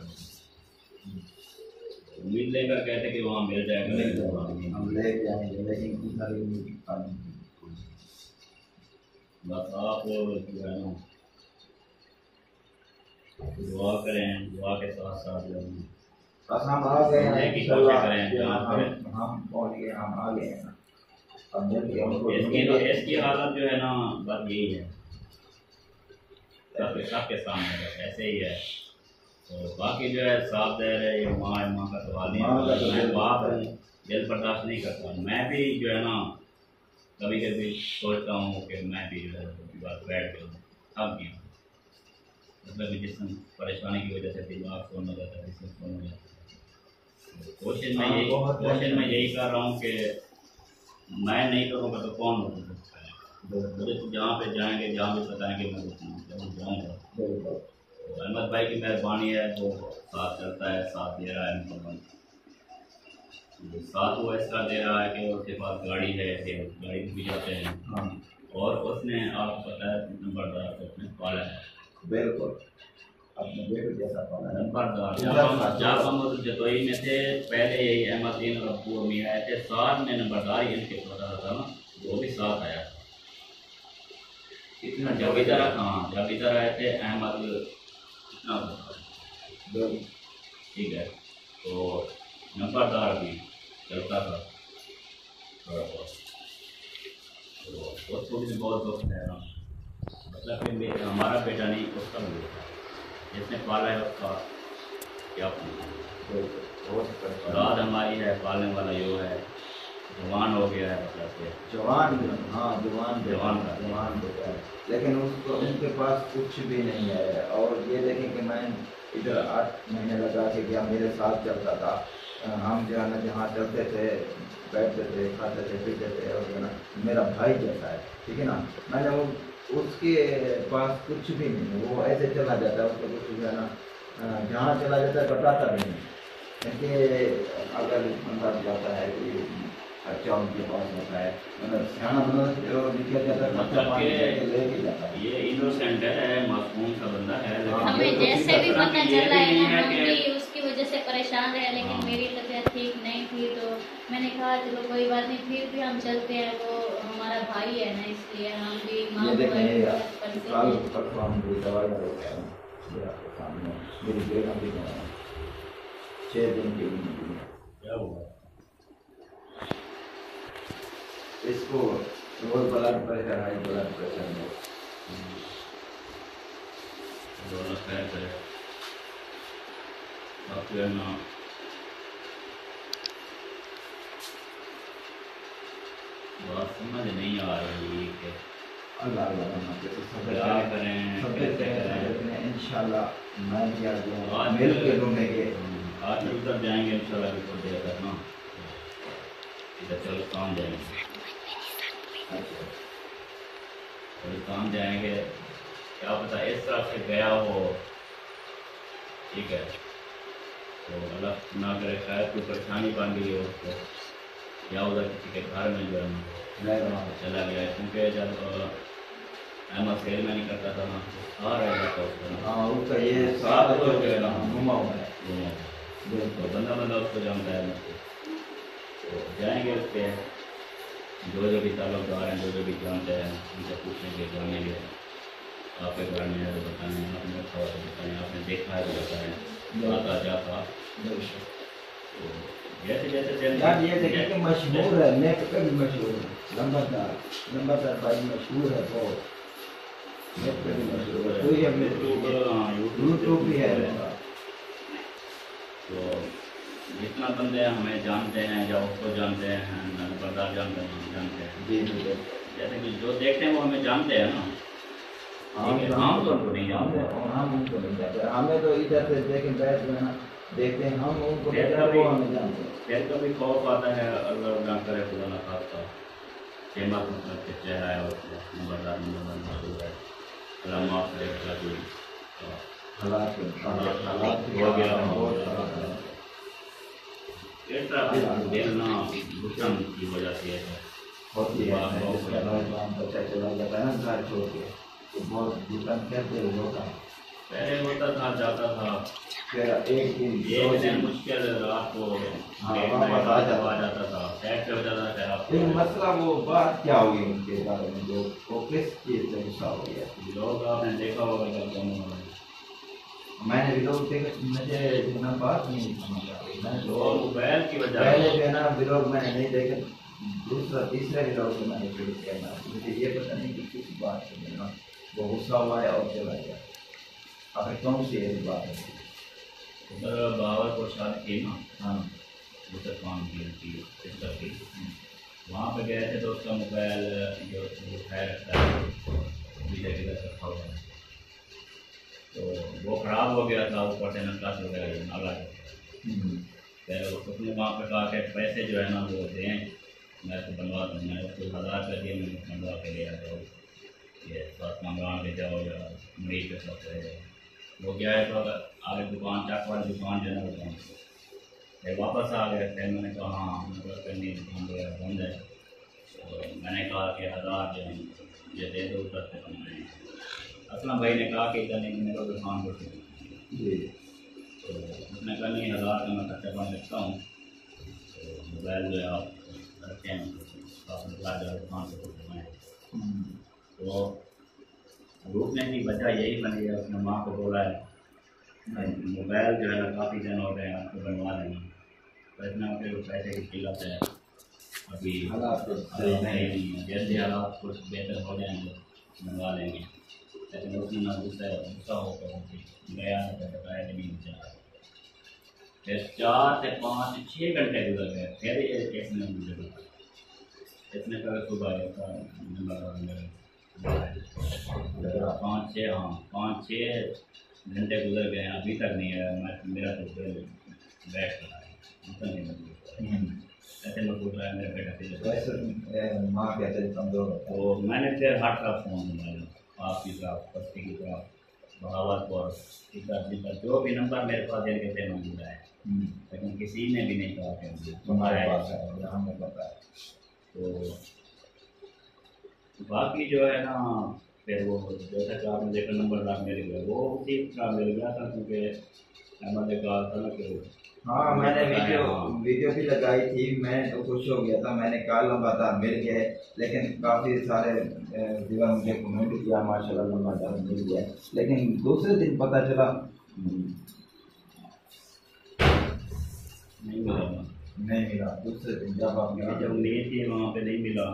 S6: उम्मीद लेकर कहते कि वहाँ मिल जाएगा,
S1: हम ले जाएंगे लेकिन
S6: बस आप जो है ना दुआ करें, दुआ के साथ साथ जो है
S1: बस हम आ गए हैं
S6: की कोशिश करें।
S1: हम पहुँच गए, हम आ गए हैं। अब
S6: इसकी हालत जो है ना बस यही है, सबके सामने बस ऐसे ही है। तो बाकी जो है साफ ज़ाहिर है ये माँ का सवाल नहीं है, मैं बाप हूँ, दिल बर्दाश्त नहीं करता। मैं भी जो है ना कभी कभी सोचता हूँ कि मैं भी जो है बस बैठ जाऊँ, थक गया, मतलब जिसम परेशानी की वजह से दिमाग सोना जाता है, जिसम सोना जाता है। कोशिश मैं यही कर रहा हूँ कि मैं नहीं करूँगा तो कौन होगा, मुझे तो जहाँ पे जाएंगे जहाँ भी बताएंगे मैं जाऊँगा। तो अहमद भाई की मेहरबानी है, वो साथ चलता है, साथ दे रहा है, साथ वो ऐसा दे रहा है कि उसके पास गाड़ी है, गाड़ी में भी जाते हैं। और उसने आपको पता है नंबरदार को उसने पाला है,
S1: बिल्कुल अपने बेटे जैसा पाला है
S6: नंबरदार। जब हम जतोई में थे पहले यही अहमदीन और अब्बू अम्मी आए थे, साथ में नंबरदार इनके पता था ना, वो भी साथ आया था। इतना जब इधर आए थे अहमद इतना ठीक है, तो नंबरदार भी चलता था थोड़ा बहुत, तो उसको भी बहुत दुख है ना, मतलब कि हमारा बेटा नहीं उसका भी बेटा जिसने पाला है उसका क्या औलाद हमारी है, पालने वाला यो है, जवान हो गया है, मतलब
S1: जवान बेटा है, लेकिन उसको उनके पास कुछ भी नहीं है। और ये देखें कि मैं इधर 8 महीने लगा के गया, मेरे साथ चलता था, हम जो है ना जहाँ चलते थे बैठते थे, खाते थे, पीते थे, और जो है ना मेरा भाई जैसा है, ठीक है ना। मैंने वो उसके पास कुछ भी नहीं, वो ऐसे चला जाता है, उसको कुछ जो है ना जहाँ चला जाता है बताता भी नहीं, क्योंकि अगर बंदा जाता है कि अच्छा उनके पास होता है, मतलब सियाना जो लिखा जाता है,
S6: मतलब
S1: ले के जाता है।
S6: ये इनोसेंट है, मासूम सा बंदा है, लेकिन
S2: हमें जैसे भी पता चला है ना, हम
S6: कि
S2: भी उसकी वजह से परेशान रहे, लेकिन मेरी तबीयत ठीक नहीं थी, तो मैंने कहा चलो कोई बात नहीं, फिर भी हम चलते हैं, वो हमारा भाई है ना, इसलिए हम भी
S1: ये देखें कल परसों हम दवाई सामने मेरी बेटा भी 6 दिन की
S6: क्या हुआ
S1: इसको रोज blood pressure high blood pressure में
S6: दोनों खैर करे अब जो है ना बात समझ नहीं आ रही कि
S1: अल्लाह
S6: क्या करें,
S1: इंशाल्लाह मैं भी आ जाऊँगा,
S6: आज
S1: मिल के घूमेंगे।
S6: आज उधर जाएंगे इंशाल्लाह भी थोड़ी देर तक ना, इधर चलो काम जाएंगे, थोड़ी काम जाएंगे, क्या पता इस तरफ से गया हो, ठीक है, तो अल्लाह ना करे शायद कोई परेशानी बन गई हो उसको, या उधर किसी के घर में जो है चला गया, क्योंकि जब मैं सेल में नहीं करता था ना, आ रहा है उसका ना।
S1: हाँ उसका ये सारा जो है ना घुमा हुआ है।
S6: तो बंदा बंदा उसको जानता है मुझको। तो जाएंगे उस पर, जो भी ताल्लुकदार हैं, जो भी जानते हैं, उनसे पूछेंगे, जानेंगे। आपके घर में है तो बताएं, आपने रखा हुआ तो बताएं, आपने देखा है तो बताएं, आता जाता। तो जैसे जैसे
S1: यार ये देखिए कि मशहूर है, नेट पे भी मशहूर है, नंबरदार भाई मशहूर है बहुत, नेट पे भी मशहूर है, कोई अपने यूट्यूब भी है।
S6: तो जितना बंदे हमें जानते हैं या उसको जानते हैं, नंबरदार जानते हैं
S1: जी।
S6: जैसे कि जो देखते हैं वो हमें जानते हैं ना, हम तो उनको नहीं जानते।
S1: हम उनको नहीं जानते, हमें तो इधर से देखें बैठ गए ना देखते हैं, हम उनको वो हमें जानते हैं।
S6: फिर कभी खौफ आता है, अल्लाह ना करे खुदा ना खास्ता, चेमा के चेहरा है और नंबरदार मशहूर है, अल्लाह माफ करे, कोई हालात हो गया दिल ना दुश्मन की वजह से
S1: होती है, बच्चा चला जाता है ना घर छोड़ के, तो बहुत दुकान कहते हैं होता है।
S6: पहले होता था, जाता था,
S1: फिर एक दिन
S6: मुश्किल रात को
S1: वापस आ
S6: जाता था, सेट पे हो जाता था।
S1: फिर मसला वो बात क्या हुई उनके बारे में, जो वो किस चीज़ से गुस्सा हो गया?
S6: लोग आपने देखा होगा क्या,
S1: मैंने भी लोग देखे, मुझे इतना बात नहीं समझा,
S6: लोग मोबाइल की वजह
S1: पहले जो है ना विरोध मैंने नहीं देखे, दूसरा तीसरा विरोध से मैंने शुरू किया ना, मुझे ये पता नहीं कि किस बात से ना वो गुस्सा हुआ है और चला गया। अब कौन सी ऐसी बात है?
S6: उधर बाबर को शादी की ना,
S1: हाँ
S6: उधर काम की सिस्टर की, वहाँ पे गए थे तो उसका मोबाइल जो उठाए रखता है विजय की तरफ रखा हुआ है, तो वो ख़राब हो गया था, ऊपर से नकाश वगैरह नाला। फिर उसने वहाँ पे कहा कि पैसे जो है ना वो दें, मैं तो बनवा दूँ, मैं उसको 1000 रुपये दिए, मैंने बनवा के ले जाओ, ये सात मंगवान ले जाओ या मरीज के साथ रह जाओ। वो गया है तो आगे दुकान चाक वाली दुकान जो है ना दुकान फिर वापस आ गए। फिर मैंने कहा हाँ मतलब करनी दुकान वगैरह बंद है, तो मैंने कहा कि 1000 जो है ये दे दो, उधर से कमाएँ। असलम भाई ने कहा कि इधर नहीं मेरे को दुकान पर जी, तो उसने कहा नहीं 1000 का मैं खर्चा बन सकता हूँ, तो मोबाइल जो है आप रखें, आप निकला जाए दुकान पर कमाएँ। तो रुकने की वजह यही बनी है, उसने माँ को बोला है मोबाइल जो है ना काफ़ी दिन हो गए हैं, आपको बनवा देंगे, तो इतना फिर पैसे की किल्लत है, अभी हालात नहीं है, जैसे हालात कुछ बेहतर हो जाएंगे बनवा लेंगे। लेकिन उसने ना गुस्सा होकर गया तो बताया कि नहीं चला। फिर 4 से 5 से 6 घंटे गुजर गए, फिर इसने कहा सुबह 5-6 घंटे गुजर गए, अभी तक नहीं आया। मेरा तो बैठ रहा है, ऐसे में पूछ रहा है मेरे बेटा
S1: माँ कैसे कमजोर।
S6: तो मैंने फिर हार्ट का फ़ोन लगाया आपकी तरफ, बस्ती की तरफ, बहावलपुर जिसका जो भी नंबर मेरे पास दे के थे मैं बुलाया, लेकिन किसी ने भी नहीं कहा कि
S1: तुम्हारे पास है, हमें पता है।
S6: तो बाकी जो है ना फिर वो जैसा कि आपने देखा नंबर लाख मिल गया, वो उसी तरह मिल गया था क्योंकि मैंने कहा था ना कि
S1: हाँ मैंने वीडियो भी लगाई थी, मैं तो खुश हो गया था, मैंने कहा लंबादार मिल गए, लेकिन काफ़ी सारे व्यूअर मुझे कमेंट किया माशाल्लाह लंबादार मिल गया, लेकिन दूसरे दिन पता चला नहीं मिला। दूसरे दिन जब आप
S6: जब लिए थी वहाँ पे नहीं मिला,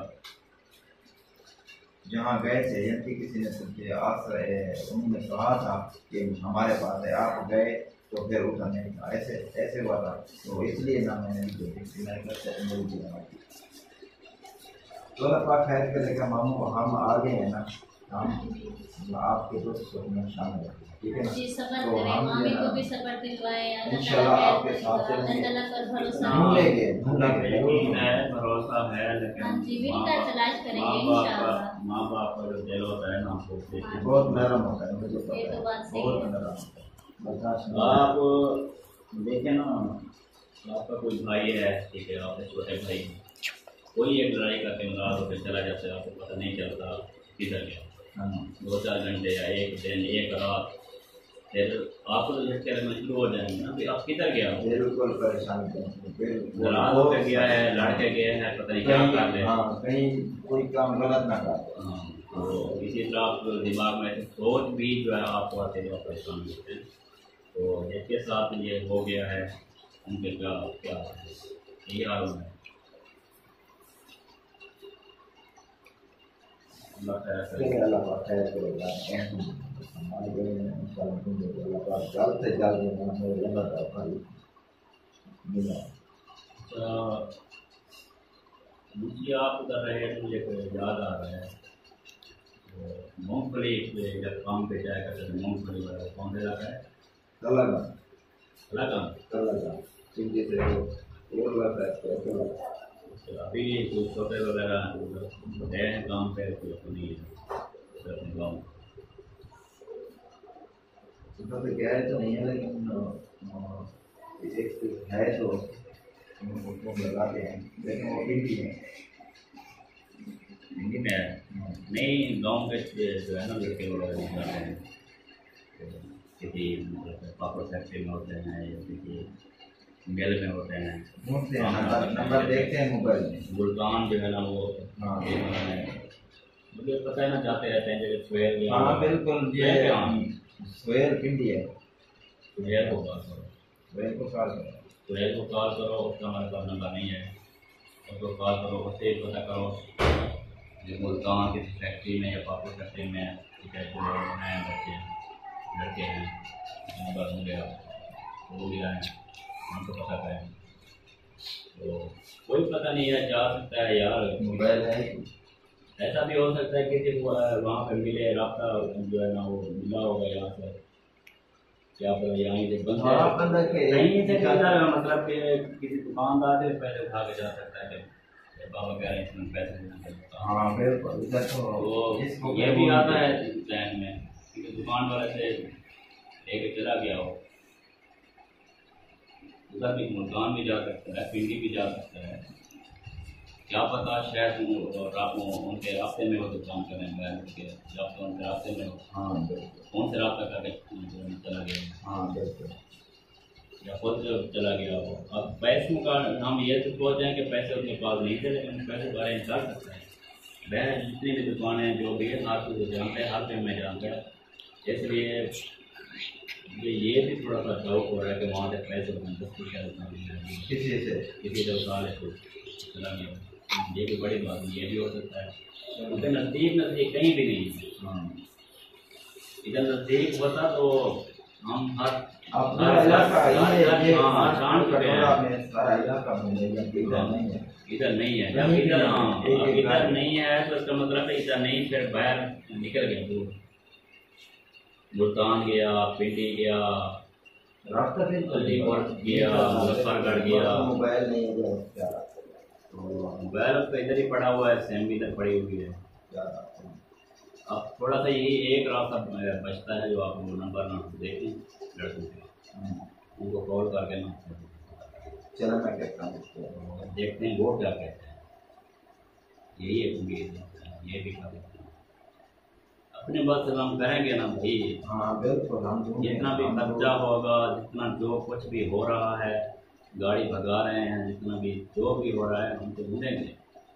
S1: जहाँ गए थे यदि किसी ने तुझे आश्रय उन्होंने कहा था कि हमारे पास है, आप गए तो फिर उठा नहीं था, ऐसे हुआ था, तो इसलिए ना मैंने तो पाक खैर करेगा मामू, हम आ गए हैं ना, हम आपके दोस्त को शामिल है, ठीक है ना, तो हम इंशाल्लाह आपके साथ
S6: भरोसा है, लेकिन माँ बाप का जो दिल होता है ना
S1: बहुत नरम होता है, मुझे पता है बहुत नरम होता है।
S6: आप देखें ना, आपका कोई भाई है, ठीक है, आपके छोटे भाई कोई एक लड़ाई करके नाराज होकर चला जाता है, आपको पता नहीं चलता किधर गया, 2-4 घंटे या एक दिन एक रात, फिर आपको तो झटके लगना शुरू हो जाएंगे ना, आप किधर गया हो,
S1: बिल्कुल परेशान
S6: रात हो के गया है, लड़के गए हैं, पता नहीं क्या कर रहे हैं।
S1: कहीं कोई काम गलत ना कर।
S6: हाँ, तो इसी तरह आप दिमाग में सोच भी जो है आपको आते हुए परेशान होते हैं। तो जिसके साथ ये हो गया है उनके क्या क्या यही हाल है। अल्लाह खैर करे।
S1: अल्लाह का खैर करेगा। जल्द से जल्द
S6: दूसरी आप कर रहे हैं तो मुझे याद आ रहा है, मूँगफली जब काम पे जाया करते थे, मूँगफली वगैरह कौन से जाता है अभी जो छोटे वगैरह गए हैं काम पे तो अपनी गाँव
S1: तो गया तो नहीं है, लेकिन एक है तो उसको लगाते हैं, लेकिन वो भी है
S6: हिंदी में है। नहीं, गाँव के जो है ना लड़के वगैरह जाते हैं, किसी पापड़ फैक्ट्री में होते हैं या किसी मेल में होते हैं,
S1: नंबर देखते हैं मोबाइल में।
S6: मुल्तान जो है ना वो मुझे पता है ना, जाते रहते हैं जैसे सुहेल।
S1: हाँ बिल्कुल, ये सुहेल पिंडी है।
S6: सुहेल को कॉल करो,
S1: सुहेल को कॉल करो,
S6: सुहेल को कॉल करो, उसका हमारे पास नंबर नहीं है, उसको कॉल करो, उससे पता करो जो मुल्तान किसी फैक्ट्री में या पापड़ फैक्ट्री में ठीक है जो हैं बच्चे लड़के हैं, नंबर होंगे वो भी आए, हमको पता करें। तो कोई पता नहीं है, जा सकता है यार,
S1: मोबाइल है।
S6: ऐसा भी हो सकता है किसी को वहाँ पर मिले, रास्ता जो है ना वो मिला होगा यहाँ से, क्या पता यहाँ से बंदे कहीं से मतलब कि किसी दुकानदार से पैसे उठा के जा सकता है कि बाबा कह रहे हैं इसमें पैसे देना।
S1: हाँ बिल्कुल, इधर
S6: तो ये भी आता है प्लान में कि दुकान वाले से लेके चला गया हो, उधर भी मुल्तान भी जा सकता है, पिंडी भी जा सकता है, क्या पता शायद उनके रास्ते में वो दुकान करें या तो उनके रास्ते में
S1: हाँ
S6: कौन से रास्ता करके चला गया,
S1: हाँ बिल्कुल,
S6: या खुद चला गया हो। अब पैसों का हम ये तो सोच रहे हैं कि पैसे उसके पास नहीं थे, लेकिन पैसे बारे में कर सकता है। वह जितनी भी दुकानें जो भी है हर कुछ जानते हैं, हर पे मैं जानता है, इसलिए ये भी थोड़ा सा डाउट हो रहा है कि वहाँ से पैसे किसी से उठा ले तो चला गया, ये भी बड़ी बात है, ये भी हो सकता है। उनके नज़दीक कहीं भी नहीं है। हाँ, इधर नज़दीक होता तो हम इधर नहीं है, जब इधर नहीं है तो इसका मतलब है इधर नहीं, फिर बाहर निकल गया दूर, मुल्तान गया, पिंडी गया, अलीगढ़ गया, मुजफ्फरगढ़ गया।
S1: मोबाइल नहीं है,
S6: मोबाइल अब तो इधर ही पड़ा हुआ है, सेम इधर पड़ी हुई है। अब थोड़ा सा यही एक रास्ता बचता है, जो आप वो नंबर ना देखें लड़कों के, उनको कॉल करके ना
S1: चलो मैं कहता हूँ,
S6: देखते हैं वो क्या कहते हैं। यही एक उम्मीद है, ये भी कर अपने बात से हम करेंगे ना भाई।
S1: हाँ बिल्कुल, हम
S6: जितना भी खर्चा होगा, जितना जो कुछ भी हो रहा है, गाड़ी भगा रहे हैं, जितना भी जो भी हो रहा है हम तो ढूंढेंगे।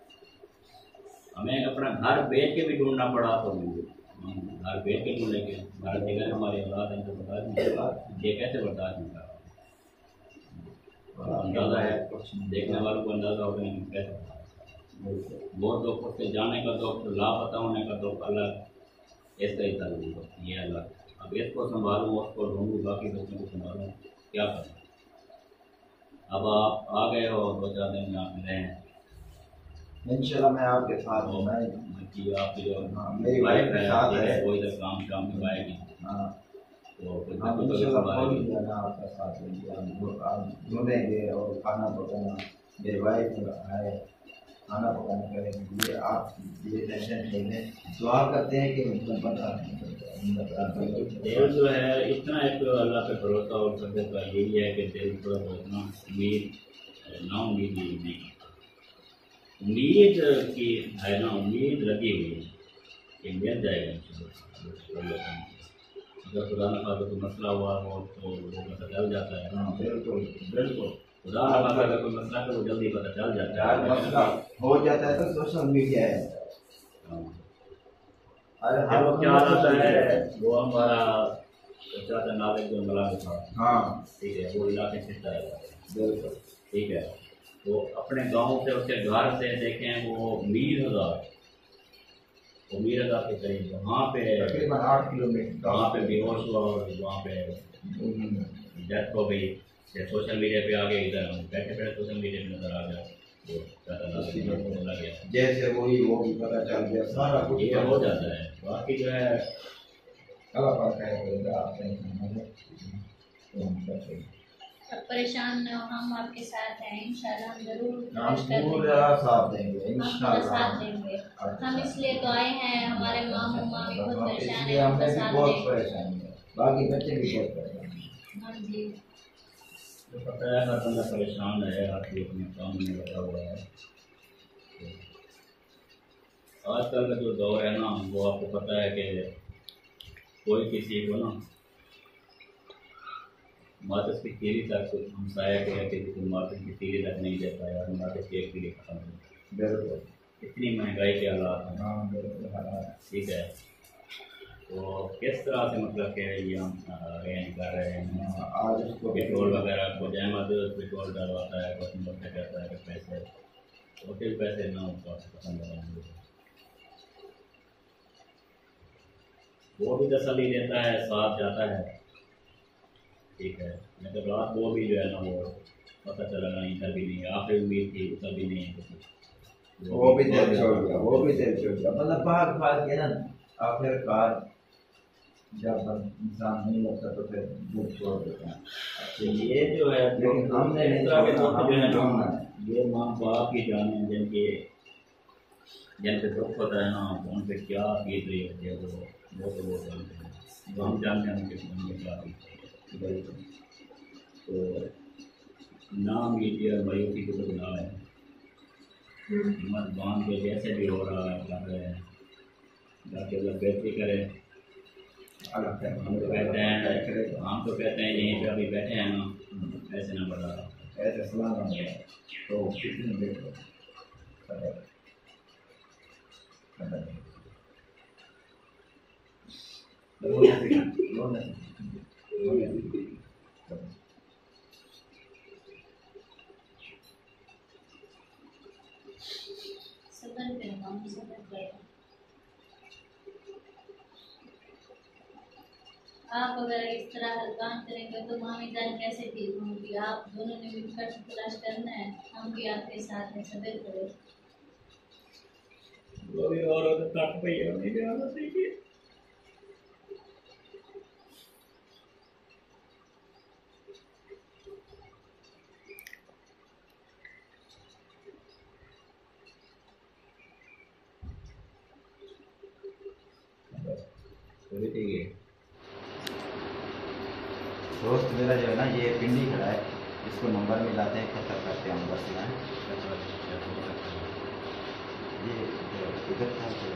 S6: हमें अपना घर बेच के भी ढूंढना पड़ा तो घर बेच के ढूंढेंगे। घर जगह हमारी औलाद है तो बता दें, ये कैसे बर्दाश्त नहीं कर अंदाज़ा है, देखने वालों को अंदाज़ा होगा नहीं कैसे। वो तो खुद से जाने का दुख, लापता होने का दुख अलग, इसका ही तरह ये अलग। अब इसको संभालूँ, उसको ढूंढूँ, बाकी बच्चों को संभालूँ, क्या करूँ। अब आप आ गए हो, 2-4 दिन में आप मिले हैं,
S1: इंशाल्लाह मैं आपके साथ हूँ।
S6: आपकी जो
S1: मेरी वाइफ है,
S6: वो इधर काम निभाएगी, तो
S1: आपका साथ ढूंढेंगे और खाना पकाना, मेरी वाइफ है खाना पकाना करेंगे। ये आप ये टेंशन नहीं है, दुआ करते हैं कि मतलब
S6: दिल जो है इतना एक अल्लाह पे भरोसा और करने का यही है कि दिल थोड़ा इतना उम्मीद ना उम्मीद नहीं, उम्मीद की है ना, उम्मीद लगी हुई है। ये मिल जाएगा अगर खुदा न खास्ता कोई मसला हुआ हो तो वो पता चल जाता है।
S1: हाँ बिल्कुल बिल्कुल,
S6: खुदा न खास्ता अगर कोई मसला तो वो जल्दी पता चल जाता है।
S1: मसला हो जाता है तो सोशल मीडिया है।
S6: अरे वो क्या आता है, वो हमारा चाचा नाले जो मलाक था,
S1: हाँ
S6: ठीक है, वो इलाके से है
S1: बिल्कुल,
S6: ठीक है। तो अपने गांव से उसके घर से देखें वो मीर हजार के करीब वहाँ पे
S1: तकरीबन 8 किलोमीटर
S6: वहाँ पे बेहोश हुआ और वहाँ पे डेथ हो गई। सोशल मीडिया पे आ गए, इधर हम बैठे बैठे सोशल मीडिया पे नजर आ गया, तो चाचा नाले बोला गया
S1: जैसे वही वो भी पता चल गया, सारा कुछ
S6: ये हो जाता है। बाकी जो है
S1: अल्लाह पाक करेगा आपसे।
S2: अब परेशान न हो, हम आपके साथ हैं इंशाल्लाह, हम जरूर
S1: हम
S2: कोशिश करेंगे,
S1: पूरा साथ देंगे
S2: हम पूरा
S1: इंशाल्लाह।
S2: साथ देंगे। हम इसलिए तो आए हैं, हमारे मामू मामी बहुत परेशान है,
S1: हम
S2: उनका
S1: भी
S2: साथ
S1: बहुत
S2: दें।
S1: परेशान है, बाकी बच्चे भी बहुत परेशान हैं।
S2: हाँ जी,
S6: तो पता है हर बंदा परेशान है, आपकी अपने काम में लगा हुआ है। आजकल का जो दौर है ना, वो आपको पता है कि कोई किसी को ना माचिस की तीली तक हमसाया के किसी को माचिस की तीली तक नहीं दे पाया, और माचिस की एक तीली खत्म हो गई।
S1: बिल्कुल,
S6: इतनी महंगाई के हालात हैं,
S1: हाँ बिल्कुल,
S6: ठीक है। तो किस तरह से मतलब कि ये हम अरेंज कर रहे हैं।
S1: आज उसको
S6: पेट्रोल वगैरह को जहमत पेट्रोल डलवाता है, कुछ मतलब कहता है कि पैसे तो फिर पैसे ना उसका पसंद करेंगे, वो भी तसल्ली देता है, साथ जाता है, ठीक है। नहीं तो रात वो भी जो है ना वो पता चला नहीं, इधर भी नहीं, आखिरी उम्मीद थी उधर भी नहीं है,
S1: वो भी दिल छोड़ गया, वो भी दिल छोड़ गया, मतलब भाग के ना आखिरकार जब इंसान नहीं लगता तो फिर दिल छोड़ देता है।
S6: तो ये जो है
S1: लेकिन हमने
S6: इस
S1: नहीं
S6: तरह के
S1: छोड़ना,
S6: दुख जो है
S1: हमने
S6: ना,
S1: छोड़ना है।
S6: ये माँ बाप की जाने जिनके दुख होता है ना, उन पे क्या बीत रही होती है वो तो वो जानते हैं, जो हम जानते हैं उनके मन में क्या बीत रही है। तो नाम लीजिए और मायूसी को तो गुनाह है, हिम्मत बांध के जैसे भी हो रहा है कर रहे हैं, जाके अल्लाह बेहतरी करे।
S1: अलग है,
S6: हम तो कहते हैं यहीं पे अभी बैठे हैं ना, ऐसे ना बढ़ा रहा
S1: ऐसे सलाम है तो कितनी देर
S2: सदर पे हम सदर पे आप अगर इस तरह हर काम करेंगे तो मामी जान कैसे ठीक होंगी। आप दोनों ने मिलकर तलाश करना है, हम भी आपके साथ हैं, सदर करें।
S6: वो भी और तक पे ही होने की आदत देखिए। ठीक है
S1: दोस्त मेरा जो है ना ये पिंडी खड़ा है, इसको नंबर मिलाते हैं, खतर करते हैं हम बस में ये इधर था तो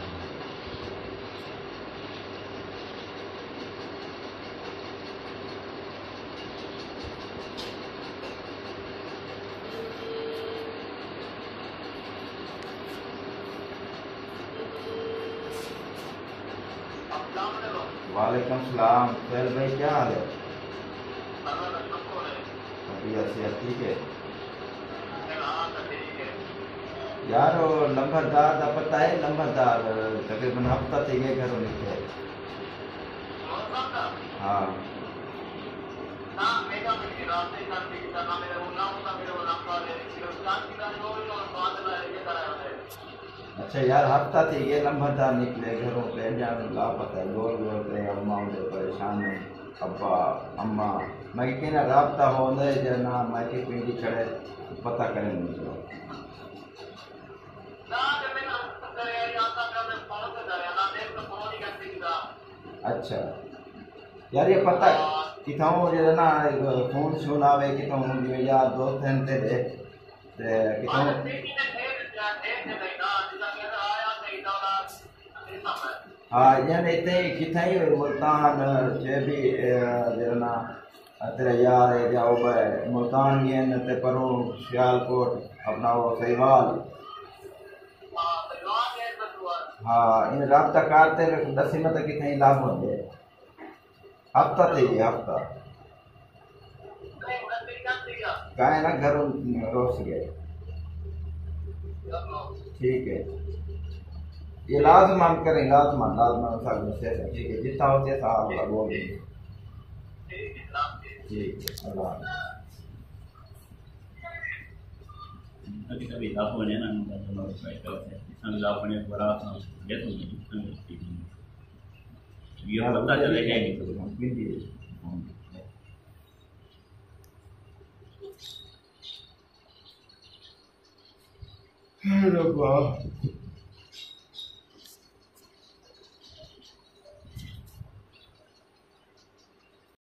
S1: वालेकुम सलाम। सैल भाई क्या हाल है? तबीयत से ठीक है यार। वो नंबरदार का पता है, नंबरदार तकरीबन हफ्ता से ये घरों निकले। हाँ अच्छा यार, हफ्ता से ये नंबरदार निकले घरों पे, लापता है, गोल गोल पे अम्मा मुझे परेशान है, अब्बा अम्मा मैं कि ना राबता हो जना मैं कि पिंडी खड़े पता करें मुझे। अच्छा यार, ये पता किथाओं जो ना फोन शोन आवे किथाओं यार दोस्त हैं तेरे किथाओं ہاں یعنی تے کتھائی ملتان چے بھی جنا تیرا یار ہے جاؤ بے ملتان گئے تے پرو سیال کوٹ اپنا وہ سیوال ہاں ان رابطہ کارتے دسی میں تو کتھائی لاب ہوندے ہفتہ تے جی ہفتہ کہیں نا گھروں روس گئے ٹھیک ہے یہ لازم ہم کریں لازم سب سے ٹھیک ہے جتنا ہوتے صاحب کا بول دیں ٹھیک ہے اللہ
S6: کبھی کبھی لاپ ہونے نا لاپنے بڑا یہ پتہ چلے گا
S1: ربا